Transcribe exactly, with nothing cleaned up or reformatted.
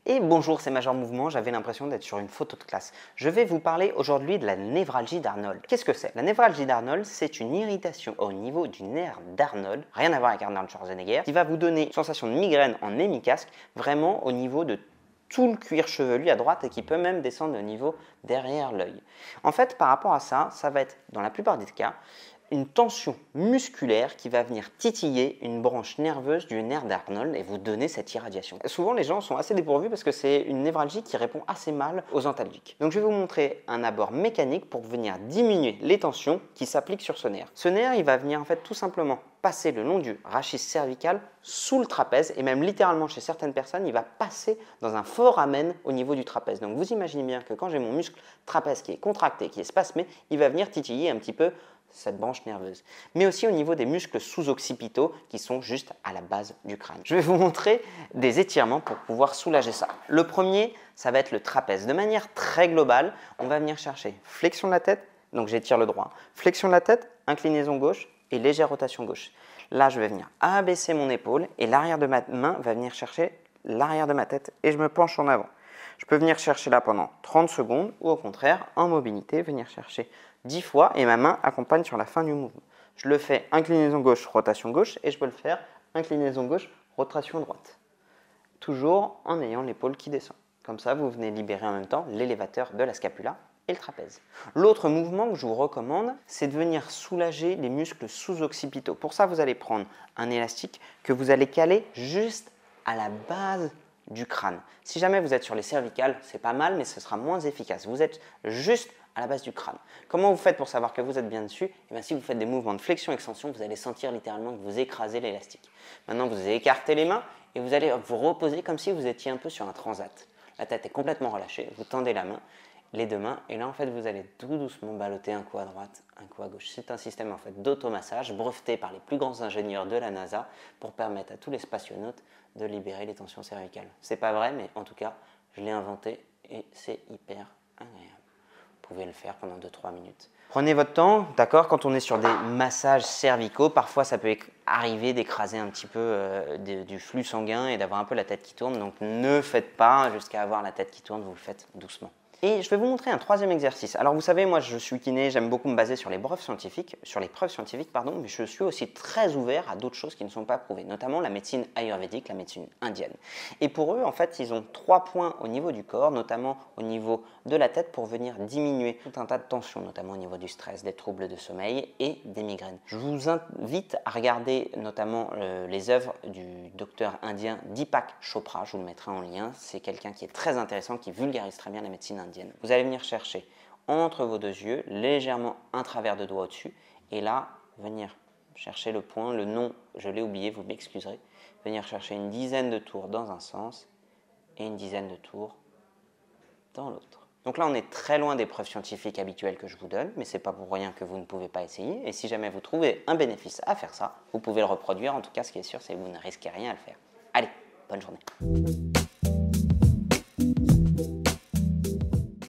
Et bonjour, c'est Major Mouvement, j'avais l'impression d'être sur une photo de classe. Je vais vous parler aujourd'hui de la névralgie d'Arnold. Qu'est-ce que c'est? La névralgie d'Arnold, c'est une irritation au niveau du nerf d'Arnold, rien à voir avec Arnold Schwarzenegger, qui va vous donner une sensation de migraine en hémicasque, vraiment au niveau de tout le cuir chevelu à droite et qui peut même descendre au niveau derrière l'œil. En fait, par rapport à ça, ça va être, dans la plupart des cas, une tension musculaire qui va venir titiller une branche nerveuse du nerf d'Arnold et vous donner cette irradiation. Souvent, les gens sont assez dépourvus parce que c'est une névralgie qui répond assez mal aux antalgiques. Donc, je vais vous montrer un abord mécanique pour venir diminuer les tensions qui s'appliquent sur ce nerf. Ce nerf, il va venir en fait tout simplement passer le long du rachis cervical sous le trapèze et même littéralement chez certaines personnes, il va passer dans un foramen au niveau du trapèze. Donc, vous imaginez bien que quand j'ai mon muscle trapèze qui est contracté, qui est spasmé, il va venir titiller un petit peu cette branche nerveuse, mais aussi au niveau des muscles sous-occipitaux qui sont juste à la base du crâne. Je vais vous montrer des étirements pour pouvoir soulager ça. Le premier, ça va être le trapèze. De manière très globale, on va venir chercher flexion de la tête, donc j'étire le droit, flexion de la tête, inclinaison gauche et légère rotation gauche. Là, je vais venir abaisser mon épaule et l'arrière de ma main va venir chercher l'arrière de ma tête et je me penche en avant. Je peux venir chercher là pendant trente secondes ou au contraire, en mobilité, venir chercher dix fois et ma main accompagne sur la fin du mouvement. Je le fais inclinaison gauche, rotation gauche et je peux le faire inclinaison gauche, rotation droite. Toujours en ayant l'épaule qui descend. Comme ça, vous venez libérer en même temps l'élévateur de la scapula et le trapèze. L'autre mouvement que je vous recommande, c'est de venir soulager les muscles sous-occipitaux. Pour ça, vous allez prendre un élastique que vous allez caler juste à la base du crâne. Si jamais vous êtes sur les cervicales, c'est pas mal, mais ce sera moins efficace. Vous êtes juste à la base du crâne. Comment vous faites pour savoir que vous êtes bien dessus? Et bien, si vous faites des mouvements de flexion-extension, vous allez sentir littéralement que vous écrasez l'élastique. Maintenant, vous écartez les mains et vous allez vous reposer comme si vous étiez un peu sur un transat. La tête est complètement relâchée, vous tendez la main, les deux mains, et là, en fait, vous allez tout doucement balloter un coup à droite, un coup à gauche. C'est un système en fait d'automassage breveté par les plus grands ingénieurs de la NASA pour permettre à tous les spationautes de libérer les tensions cervicales. C'est pas vrai, mais en tout cas, je l'ai inventé et c'est hyper agréable. Vous pouvez le faire pendant deux trois minutes. Prenez votre temps, d'accord? Quand on est sur des massages cervicaux, parfois ça peut arriver d'écraser un petit peu euh, de, du flux sanguin et d'avoir un peu la tête qui tourne. Donc ne faites pas jusqu'à avoir la tête qui tourne, vous le faites doucement. Et je vais vous montrer un troisième exercice. Alors vous savez, moi je suis kiné, j'aime beaucoup me baser sur les preuves scientifiques, sur les preuves scientifiques, pardon, mais je suis aussi très ouvert à d'autres choses qui ne sont pas prouvées, notamment la médecine ayurvédique, la médecine indienne. Et pour eux, en fait, ils ont trois points au niveau du corps, notamment au niveau de la tête, pour venir diminuer tout un tas de tensions, notamment au niveau du stress, des troubles de sommeil et des migraines. Je vous invite à regarder notamment euh, les œuvres du docteur indien Deepak Chopra, je vous le mettrai en lien, c'est quelqu'un qui est très intéressant, qui vulgarise très bien la médecine indienne. Vous allez venir chercher entre vos deux yeux, légèrement un travers de doigt au-dessus, et là, venir chercher le point, le nom, je l'ai oublié, vous m'excuserez, venir chercher une dizaine de tours dans un sens et une dizaine de tours dans l'autre. Donc là, on est très loin des preuves scientifiques habituelles que je vous donne, mais ce n'est pas pour rien que vous ne pouvez pas essayer, et si jamais vous trouvez un bénéfice à faire ça, vous pouvez le reproduire. En tout cas, ce qui est sûr, c'est que vous ne risquez rien à le faire. Allez, bonne journée.